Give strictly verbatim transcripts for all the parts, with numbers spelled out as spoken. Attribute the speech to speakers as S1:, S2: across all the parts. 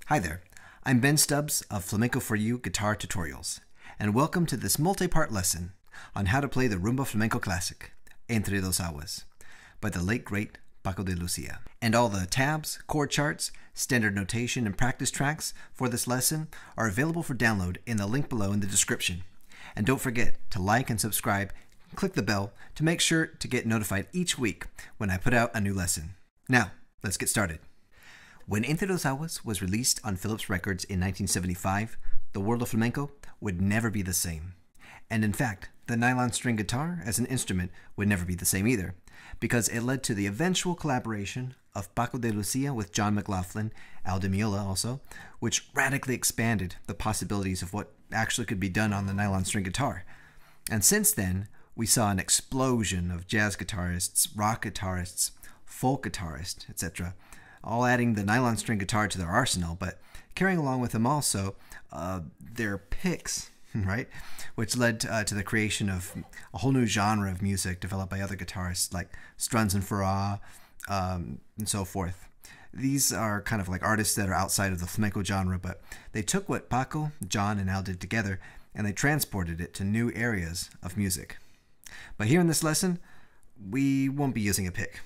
S1: Hi there, I'm Ben Stubbs of Flamenco for You Guitar Tutorials, and welcome to this multi-part lesson on how to play the rumba flamenco classic, Entre Dos Aguas, by the late great Paco de Lucía. And all the tabs, chord charts, standard notation, and practice tracks for this lesson are available for download in the link below in the description. And don't forget to like and subscribe, and click the bell to make sure to get notified each week when I put out a new lesson. Now, let's get started. When Entre Dos Aguas was released on Philips Records in nineteen seventy-five, the world of flamenco would never be the same. And in fact, the nylon string guitar as an instrument would never be the same either, because it led to the eventual collaboration of Paco de Lucía with John McLaughlin, Al Di Meola also, which radically expanded the possibilities of what actually could be done on the nylon string guitar. And since then, we saw an explosion of jazz guitarists, rock guitarists, folk guitarists, et cetera, all adding the nylon string guitar to their arsenal, but carrying along with them also uh, their picks, right? Which led uh, to the creation of a whole new genre of music developed by other guitarists like Strunz and Farah, um, and so forth. These are kind of like artists that are outside of the flamenco genre, but they took what Paco, John, and Al did together, and they transported it to new areas of music. But here in this lesson, we won't be using a pick.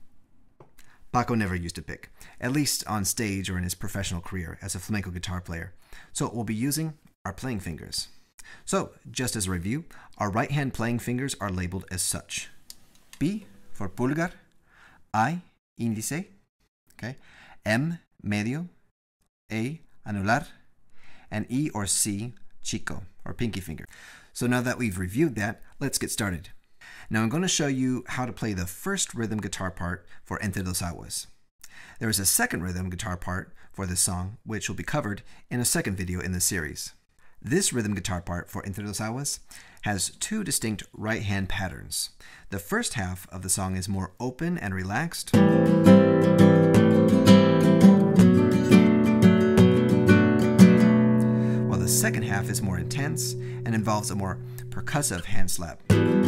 S1: Paco never used a pick, at least on stage or in his professional career as a flamenco guitar player. So we'll be using our playing fingers. So, just as a review, our right hand playing fingers are labeled as such. P for pulgar, I, índice, okay, M, medio, A, anular, and E or C, chico, or pinky finger. So now that we've reviewed that, let's get started. Now I'm going to show you how to play the first rhythm guitar part for Entre Dos Aguas. There is a second rhythm guitar part for this song, which will be covered in a second video in this series. This rhythm guitar part for Entre Dos Aguas has two distinct right hand patterns. The first half of the song is more open and relaxed, while the second half is more intense and involves a more percussive hand slap.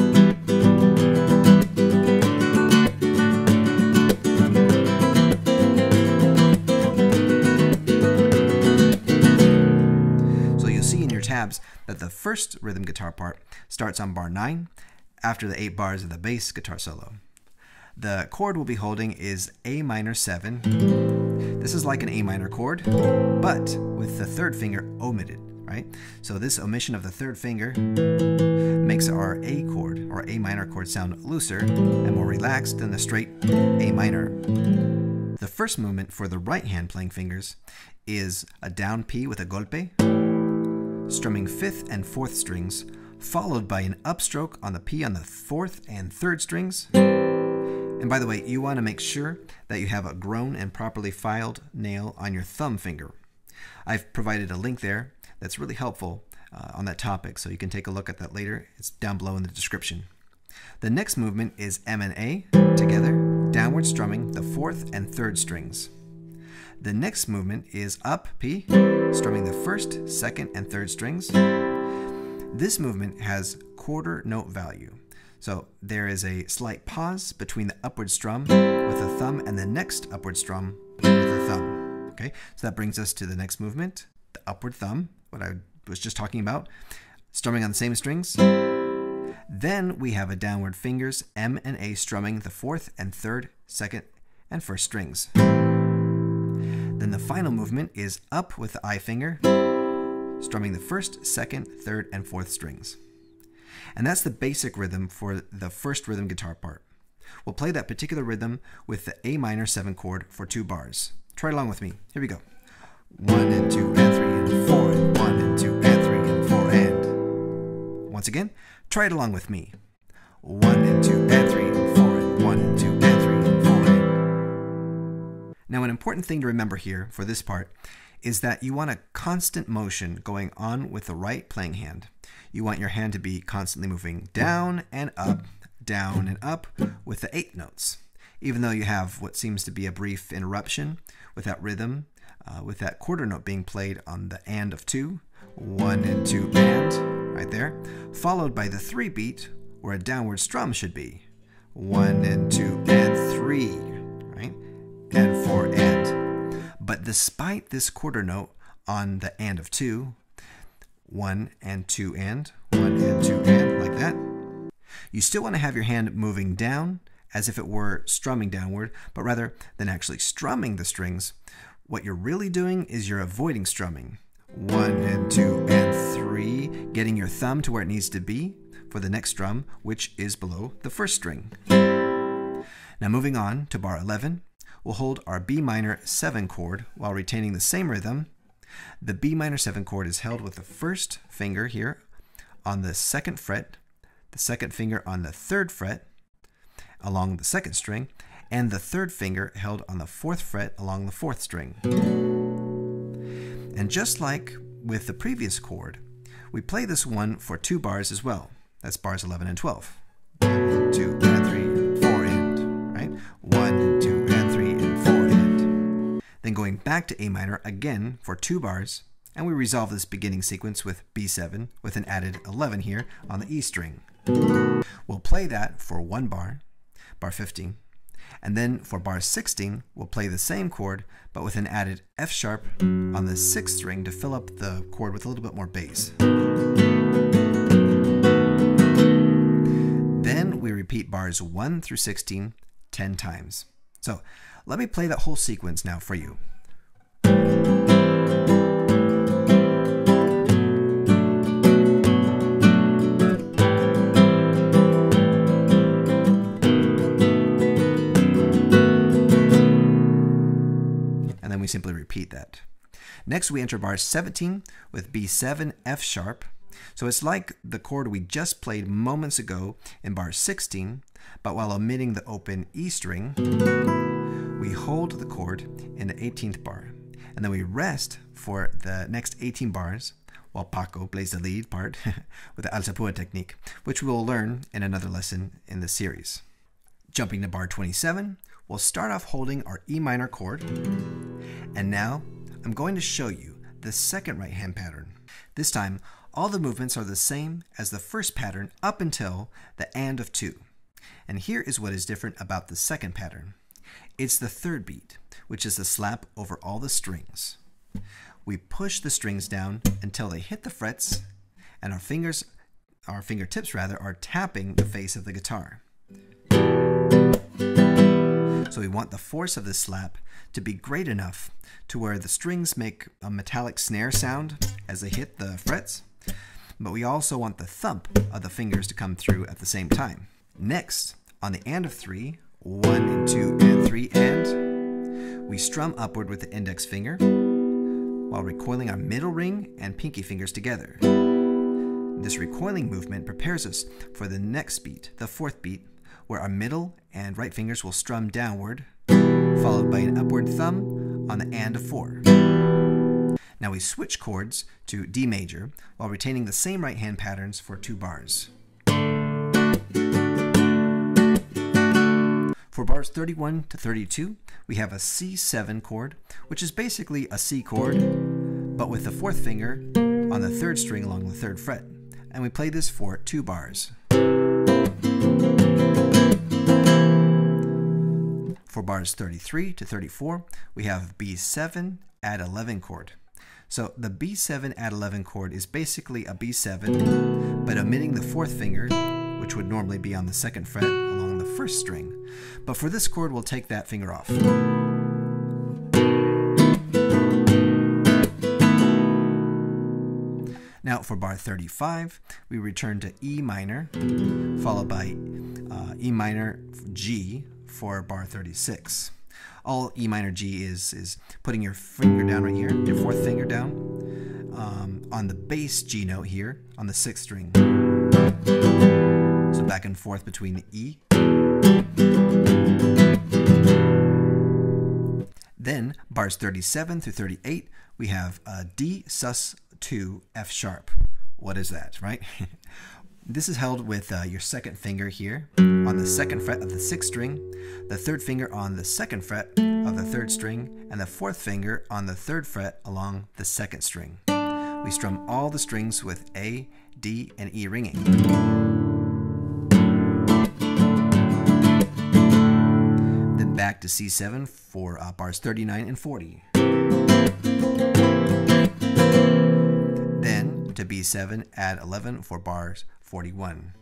S1: Tabs that the first rhythm guitar part starts on bar nine after the eight bars of the bass guitar solo. The chord we'll be holding is A minor seven. This is like an A minor chord, but with the third finger omitted, right? So this omission of the third finger makes our A chord or A minor chord sound looser and more relaxed than the straight A minor. The first movement for the right hand playing fingers is a down P with a golpe, strumming fifth and fourth strings, followed by an upstroke on the P on the fourth and third strings. And by the way, you want to make sure that you have a grown and properly filed nail on your thumb finger. I've provided a link there that's really helpful uh, on that topic, so you can take a look at that later. It's down below in the description. The next movement is M and A together, downward strumming the fourth and third strings. The next movement is up P, strumming the first, second, and third strings. This movement has quarter note value. So there is a slight pause between the upward strum with the thumb and the next upward strum with the thumb. Okay, so that brings us to the next movement, the upward thumb, what I was just talking about, strumming on the same strings. Then we have a downward fingers, M and A strumming the fourth and third, second, and first strings. Then the final movement is up with the I finger, strumming the first, second, third, and fourth strings. And that's the basic rhythm for the first rhythm guitar part. We'll play that particular rhythm with the A minor seven chord for two bars. Try along with me. Here we go. One and two and three and four and one and two and three and four and. Once again, try it along with me. One and two and three and four and one and two and three and four and. Now, an important thing to remember here for this part is that you want a constant motion going on with the right playing hand. You want your hand to be constantly moving down and up, down and up with the eighth notes. Even though you have what seems to be a brief interruption with that rhythm, uh, with that quarter note being played on the and of two, one and two and, right there, followed by the three beat where a downward strum should be. One and two and three, right? And four and. But despite this quarter note on the and of two, one and two and, one and two and, like that, you still want to have your hand moving down as if it were strumming downward, but rather than actually strumming the strings, what you're really doing is you're avoiding strumming. One and two and three, getting your thumb to where it needs to be for the next strum, which is below the first string. Now moving on to bar eleven, we'll hold our B minor seven chord while retaining the same rhythm. The B minor seven chord is held with the first finger here on the second fret, the second finger on the third fret along the second string, and the third finger held on the fourth fret along the fourth string. And just like with the previous chord, we play this one for two bars as well. That's bars eleven and twelve. One, two, and three, four, and, right? One, and two, and three, and four, and. Then going back to A minor again for two bars, and we resolve this beginning sequence with B seven with an added eleven here on the E string. We'll play that for one bar, bar fifteen, and then for bar sixteen, we'll play the same chord, but with an added F sharp on the sixth string to fill up the chord with a little bit more bass. Then we repeat bars one through sixteen ten times. So let me play that whole sequence now for you. And then we simply repeat that. Next we enter bar seventeen with B seven F sharp. So it's like the chord we just played moments ago in bar sixteen, but while omitting the open E string, we hold the chord in the eighteenth bar, and then we rest for the next eighteen bars while Paco plays the lead part with the alzapua technique, which we will learn in another lesson in the series. Jumping to bar twenty-seven, we'll start off holding our E minor chord, and now I'm going to show you the second right hand pattern. This time, all the movements are the same as the first pattern up until the and of two. And here is what is different about the second pattern. It's the third beat, which is the slap over all the strings. We push the strings down until they hit the frets, and our fingers, our fingertips rather, are tapping the face of the guitar. So we want the force of this slap to be great enough to where the strings make a metallic snare sound as they hit the frets, but we also want the thump of the fingers to come through at the same time. Next, on the and of three, one and two and three and, we strum upward with the index finger while recoiling our middle ring and pinky fingers together. This recoiling movement prepares us for the next beat, the fourth beat, where our middle and right fingers will strum downward, followed by an upward thumb on the and of four. Now we switch chords to D major while retaining the same right hand patterns for two bars. For bars thirty-one to thirty-two, we have a C seven chord, which is basically a C chord, but with the fourth finger on the third string along the third fret. And we play this for two bars. For bars thirty-three to thirty-four, we have B seven add eleven chord. So the B seven add eleven chord is basically a B seven, but omitting the fourth finger, which would normally be on the second fret along the first string. But for this chord, we'll take that finger off. Now for bar thirty-five, we return to E minor, followed by uh, E minor G for bar thirty-six. All E minor G is is putting your finger down right here, your fourth finger down, um, on the bass G note here on the sixth string. So back and forth between the E. Then bars thirty-seven through thirty-eight, we have a D sus two F sharp. What is that, right? This is held with uh, your second finger here on the second fret of the sixth string, the third finger on the second fret of the third string, and the fourth finger on the third fret along the second string. We strum all the strings with A, D, and E ringing. Then back to C seven for uh, bars thirty-nine and forty. Then to B seven, add eleven for bars forty-one.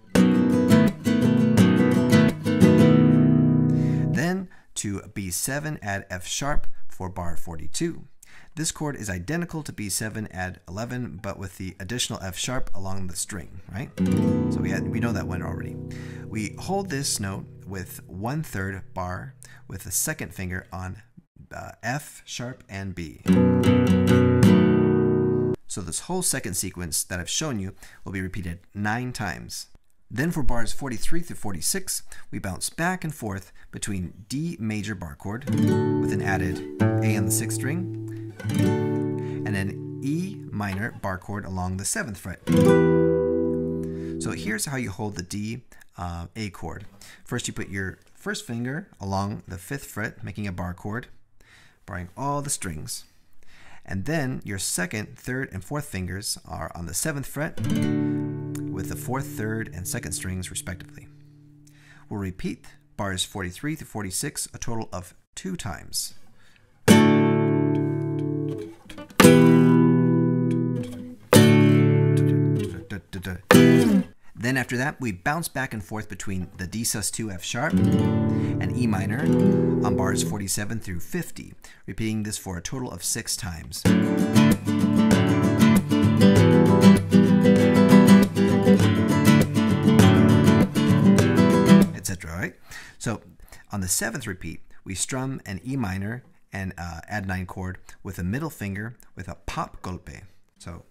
S1: Then to B seven, add F sharp for bar forty-two. This chord is identical to B seven, add eleven, but with the additional F sharp along the string, right? So we, had, we know that one already. We hold this note with one third bar with the second finger on uh, F sharp and B. So this whole second sequence that I've shown you will be repeated nine times. Then for bars forty-three through forty-six, we bounce back and forth between D major bar chord with an added A on the sixth string, and an E minor bar chord along the seventh fret. So here's how you hold the D uh, A chord. First you put your first finger along the fifth fret, making a bar chord, barring all the strings. And then your second, third, and fourth fingers are on the seventh fret with the fourth, third, and second strings respectively. We'll repeat bars forty-three through forty-six a total of two times. Then after that, we bounce back and forth between the D sus two F sharp and E minor on bars forty-seven through fifty, repeating this for a total of six times. Etc. Right? So on the seventh repeat, we strum an E minor and uh, add nine chord with a middle finger with a pop golpe. So.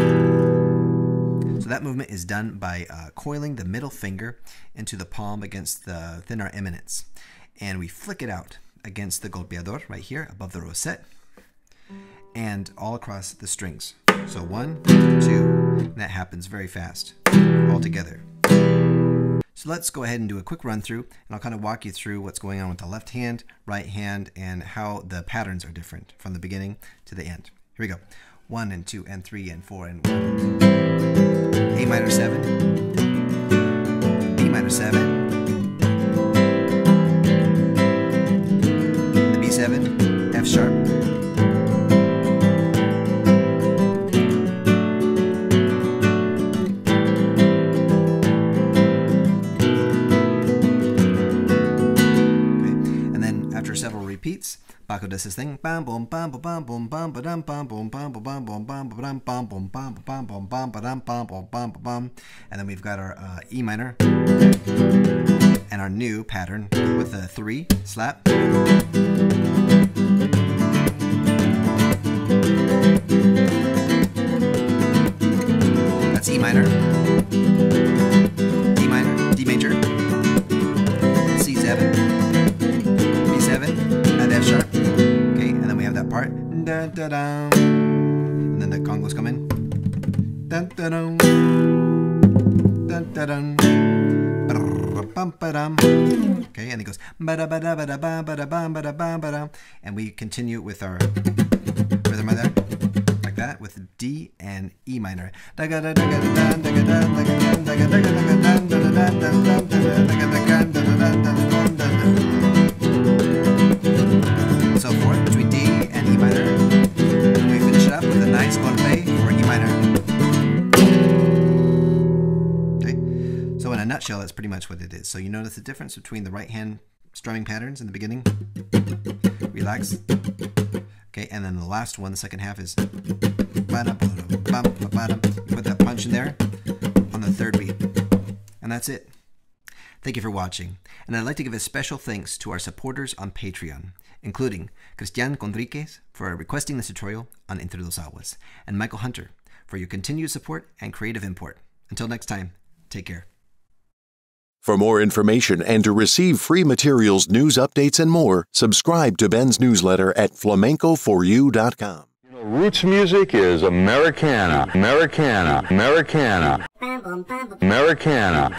S1: So that movement is done by uh, coiling the middle finger into the palm against the thinner eminence. And we flick it out against the golpeador right here above the rosette and all across the strings. So one, two, and that happens very fast all together. So let's go ahead and do a quick run through, and I'll kind of walk you through what's going on with the left hand, right hand, and how the patterns are different from the beginning to the end. Here we go. One and two and three and four and one and two. A minor seven, B minor seven, the B seven, F sharp, okay. And then after several repeats, Paco does his thing. Bam boom bam boom bam boom bam ba dum bam boom bam boom bam boom bam bam bam boom bam bam boom bam ba dum bam boom bam bam. And then we've got our uh, E minor and our new pattern with the three slap. That's E minor, D minor, D major, C seven, B seven, and F sharp. That part, da, da, da. And then the congos come in, da, da, da, da, da, da. Okay, and it goes, and we continue with our rhythm right there, like that, with D and E minor. So forth between D and E minor, and we finish it up with a nice golpe for E minor. Okay, so in a nutshell, that's pretty much what it is. So you notice the difference between the right hand strumming patterns in the beginning, relax, okay, and then the last one, the second half is, you put that punch in there on the third beat, and that's it. Thank you for watching, and I'd like to give a special thanks to our supporters on Patreon, including Cristian Conriquez for requesting this tutorial on Entre Dos Aguas, and Michael Hunter for your continued support and creative import. Until next time, take care.
S2: For more information and to receive free materials, news updates, and more, subscribe to Ben's newsletter at flamenco for you dot com.
S3: Roots music is Americana, Americana, Americana, Americana.